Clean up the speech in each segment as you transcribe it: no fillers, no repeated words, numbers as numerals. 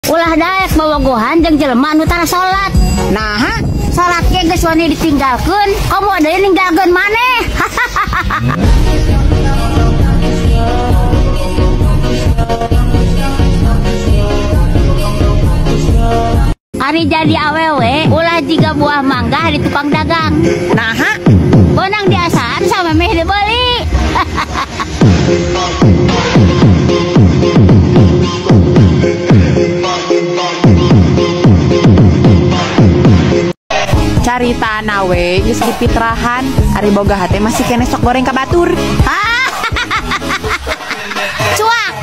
Ulah daek bobogohan jeung jelema anu tara salat. Nah, Salat ge geus wani ditinggalkeun, kamu ada yang ninggalkeun maneh. Ari jadi awewe, ulah jiga buah mangga di tukang dagang. nah, Benang diasaan sama meh dibeli. carita nawe geus dipitrahan ari boga hate masih kene sok goreng ka batur. Cuak.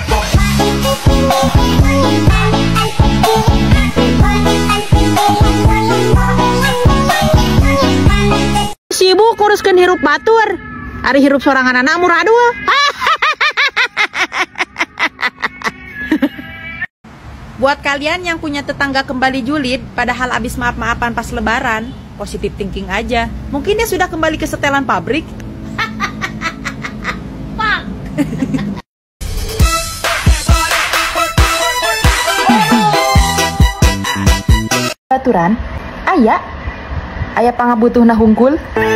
Sibuk nguruskeun hirup batur. Ari hirup sorangan anak muradul. Buat kalian yang punya tetangga kembali julid padahal abis maaf-maafan pas lebaran, positive thinking aja. Mungkin dia sudah kembali ke setelan pabrik. Pak. Baturan, aya pangabutuhna hungkul.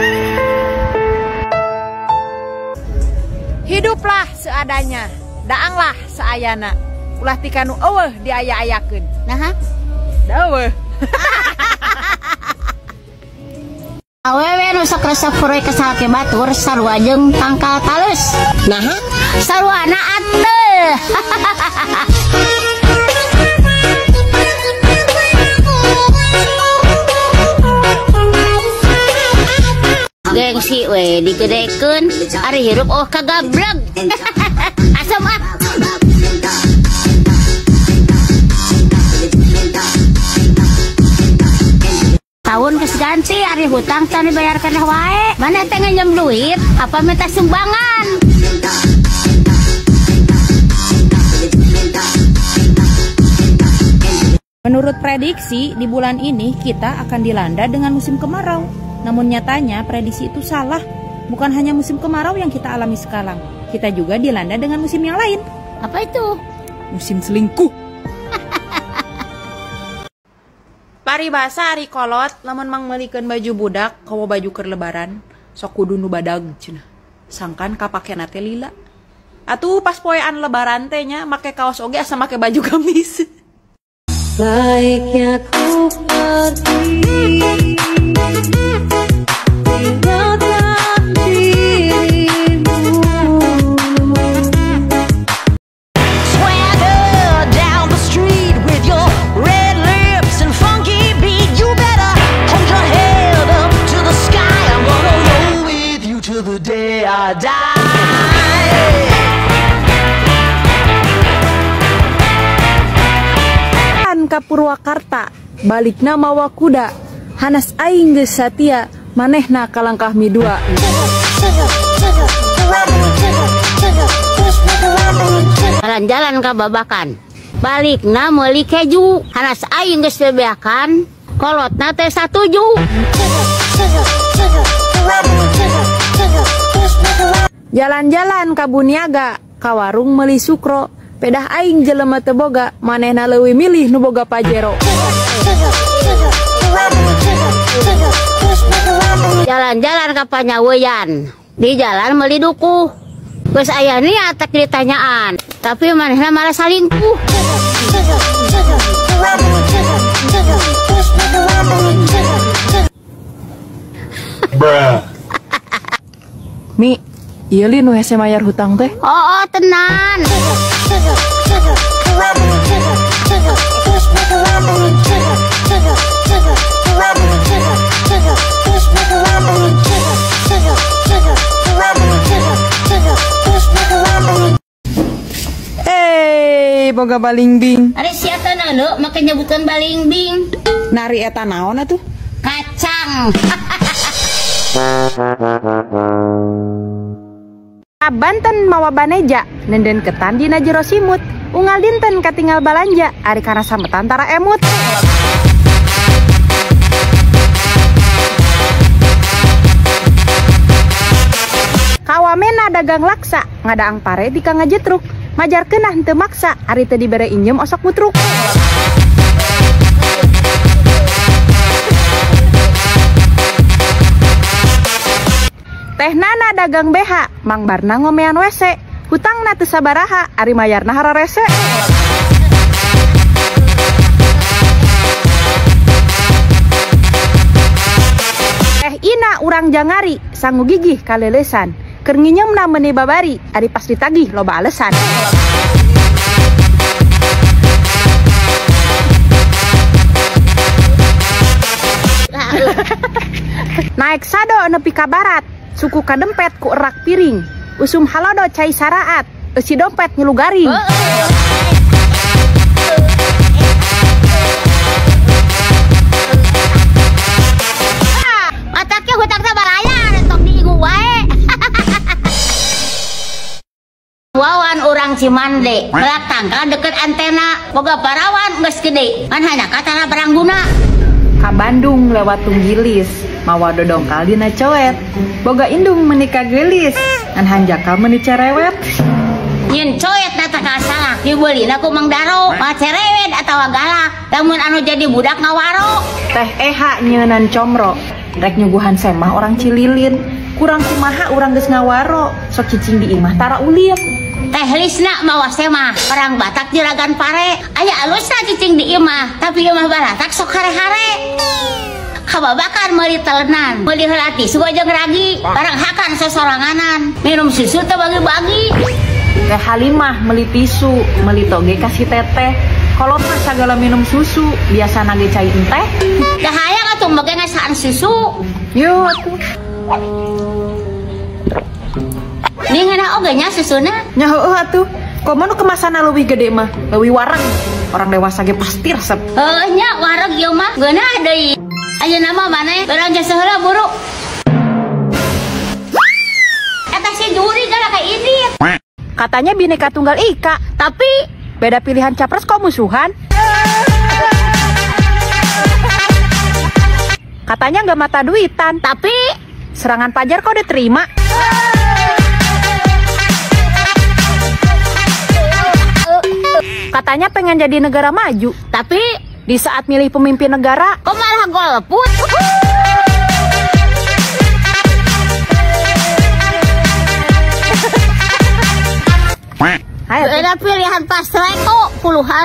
Hiduplah seadanya, daanglah seayana. Ulah tikanu eueuh diaya-ayakeun. Nah, Daweuh. awewe nu sok resep puroi kesal ke batur sarua jeung tangkal talus. Nah, Saruana ateuh. Gengsi we digedekeun, ari hirup kagabreg. Asam ah. Tahun geus ganti ari hutang teh dibayarkeun wae. Mana teh nginjem duit apa minta sumbangan? menurut prediksi di bulan ini kita akan dilanda dengan musim kemarau. Namun nyatanya prediksi itu salah. Bukan hanya musim kemarau yang kita alami sekarang. Kita juga dilanda dengan musim yang lain. Apa itu? Musim selingkuh. Paribasa ari kolot lamun mangmeulikeun baju budak kawa baju keur lebaran sok kudu nu badag cenah. Sangkan kapakena teh lila. Atuh pas poean lebaran teh nya make kaos oge asa make baju gamis. Baiknya ku pergi tinggalkan dirimu. Swagger down the street with your red lips and funky beat. You better hold your head up to the sky. I'm gonna roll with you till the day I die. Ka Purwakarta balikna mawa kuda hanas aing geus satia manehna kalangkah midua. Jalan-jalan ka Babakan balikna meuli keju hanas aing geus bebeakan kolotna teh satuju. Jalan-jalan ka Buniaga ka warung meuli sukro pedah aing jelema teu boga manehna leuwih milih nu boga Pajero. Jalan-jalan ka Panyaweyan di jalan meuli dukuh geus aya niat tek ditanyaan tapi manehna malah salingkuh. Mi, ieu li nu hese mayar hutang teh. Oh tenan. Boga balingbing. Ari sia teh naon make nyebutkeun balingbing. Nari eta naon atuh? Kacang. Banten mawa baneja nenden ketan dina jero simut. Unggal dinten katinggal balanja ari kana sametan tara emut. Kawamena dagang laksa ngadaang pare di kang ngajetruk. Majar keunah henteu maksa ari teu dibere injem osok mutruk. dagang BH, Mang Barna ngomean WC. Hutangna teu sabaraha, ari mayarna hararese. Ina urang jangari, sangu gigih kalelesan. Keur nginyemna meuni babari, ari pas ditagih loba alesan. Naik sado nepi ka barat, suku kadempet ku erak piring. Usum halodo cai saraat, eusi dompet ngilu garing. Mataknya hutang sabaraya, rentok diingu wae. Wawan orang Cimande, melak tangkal deket antena, boga parawan geus gede, kan hanya katana berangguna. Ka Bandung lewat Tunggilis, mawa dodongkal dina coet. Boga indung menikah gelis, ngan hanjaka meuni cerewet. Nyen coet nata kasalak, dibeulina ku Mang Daro, mah cerewet atawa galak, lamun anu jadi budak ngawaro. Teh Eha nyeunan comro, rek nyuguhan semah orang Cililin. Kurang kumaha urang geus ngawaro, sok cicing di imah tara ulin. Teh Lisna mawa semah, orang Batak juragan pare. Aya alusna cicing di imah, tapi imah Baratak sok hare-hare. Kababakan meuli telenan, meuli heula tisu jeung ragi, barang hakan sosoranganan, minum susu teu bagi-bagi. Teh Halimah meuli tisu, meuli toge kasih teteh. Kolot mah sagala minum susu, biasana ge cai teh. Dah hayang atuh make ngasaan susu. Yuk atuh. Ningeuna oge nya susuna. Nya heueuh atuh. Komo nu kemasanna leuwih gede mah, leuwih wareg. Orang dewasa ge pasti resep. Heuh nya wareg ieu mah geunah deui. Ayeuna mah maneh urang jasa heula buru. Eta si juri galak ka ini. Katanya Bhinneka Tunggal Ika, Tapi beda pilihan capres kok musuhan. Katanya nggak mata duitan, tapi serangan pajar kok diterima. Katanya pengen jadi negara maju, tapi di saat milih pemimpin negara, kok malah golput? Beda pilihan pasreko puluhan.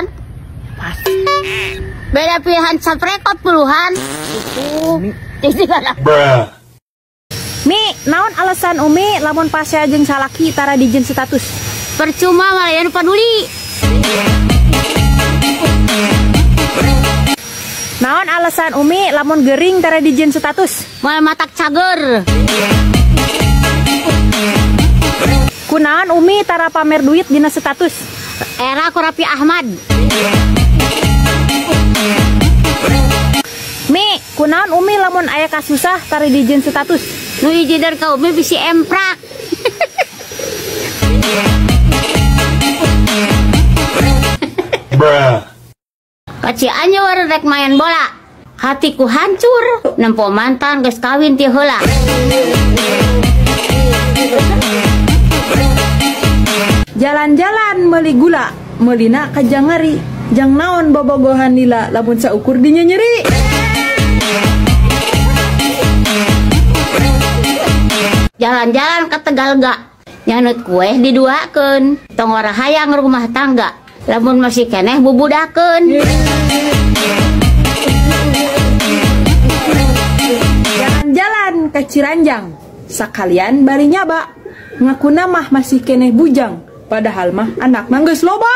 Beda pilihan saprekot puluhan. Itu Mi, naon alasan Umi lamun pasea jeung salaki tara dijieun status? percuma malayan peduli. Naon alasan Umi lamun gering tara dijieun status? Mal matak cager. Kunaon Umi tara pamer duit dina status? Era ku Raffi Ahmad. Mi, kunaon Umi lamun aya kasusah tara dijieun status? Nu hiji dari ka Umi bisi emprak. Kaciannya war rek main bola. Hatiku hancur, nempo mantan geus kawin ti heula. Jalan-jalan meuli gula, meulina ka Jangari. Jang naon bobogohan lila lamun saukur dinya nyeri. Jalan-jalan ke Tegalga, nyanut kue diduakeun, tong hayang rumah tangga, lamun masih keneh bubudakeun. Jalan-jalan ke Ciranjang, sakalian bari nyaba, ngakuna mah masih keneh bujang, padahal mah anak mah geus loba.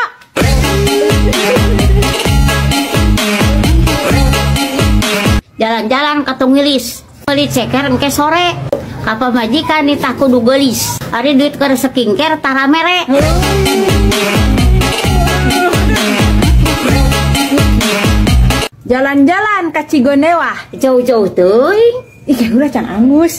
Jalan-jalan ke Tunggilis, beli ceker engke sore, kapa majikan nitah kudu gelis, ari duit keur skincare tara mere. Jalan-jalan ke Cigondewa, Jauh-jauh teuing. ih udah can angus.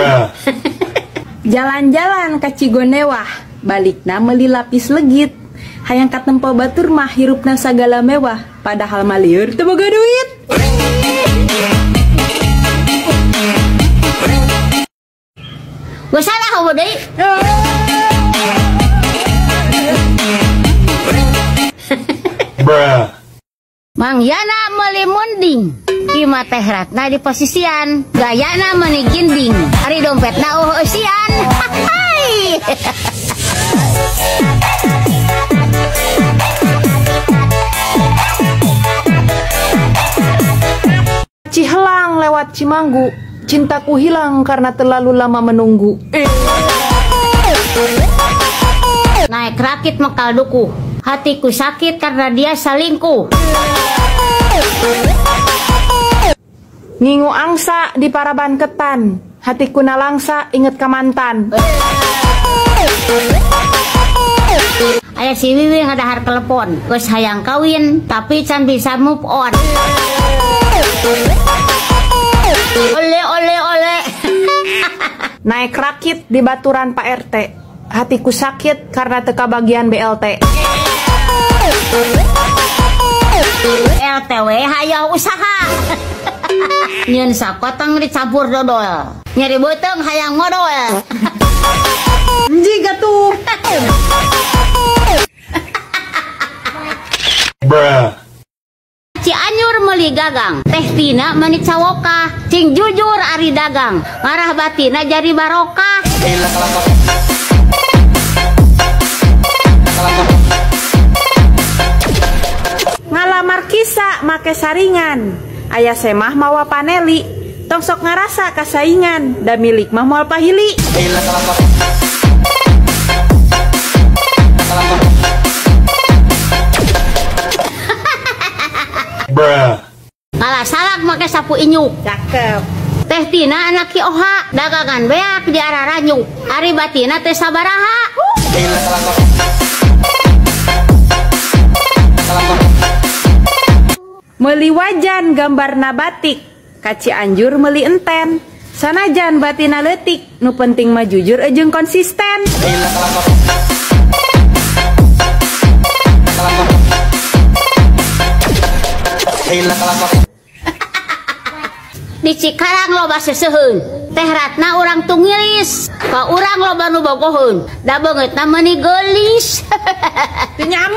Jalan-jalan ke Cigondewa, balikna meuli lapis legit. Hayang katempo batur mah hirupna sagala mewah, padahal mah lieur teu boga duit. Gue salah heuh deui. Mang Yana meuli munding, Ima teh Ratna di posisian, gayana meuni ginding, ari dompetna eueusian. Hai. Cihelang lewat Cimanggu, cintaku hilang karena terlalu lama menunggu. Naik rakit mekal duku, hatiku sakit karena dia selingkuh. Ngingu angsa di paraban ketan, hatiku nalangsa inget ka mantan. Aya si Wiwi ngadahar telepon, geus hayang kawin tapi can bisa move on. Ole. Naik rakit di baturan Pak RT, hatiku sakit karena teka bagian BLT. LTW hayang usaha. Nyeun sakoteng dicampur dodol, nyeri beuteung hayang ngodol. Jiga tuh. Cianjur meuli gagang, teh tina meuni cawoka, cing jujur ari dagang, ngarah batina jadi barokah. Ngalamar kisah make saringan, aya semah mawa paneli, tong sok ngarasa kasaingan, da milik mah moal pahili. Kalah salak make sapu inyuk. Cakep. Teh tina anak Ki Oha, dagangan beak di arah ranyuk, ari batina teh sabaraha. Meuli wajan gambarna batik, ka Cianjur meuli enten, sanajan batina leutik, nu penting mah jujur jeung konsisten. Di Cikarang loba seseuheun, teh Ratna urang tunggilis, ka urang loba nu bogoheun, da beungeutna meuni geulis. Teu nyambung.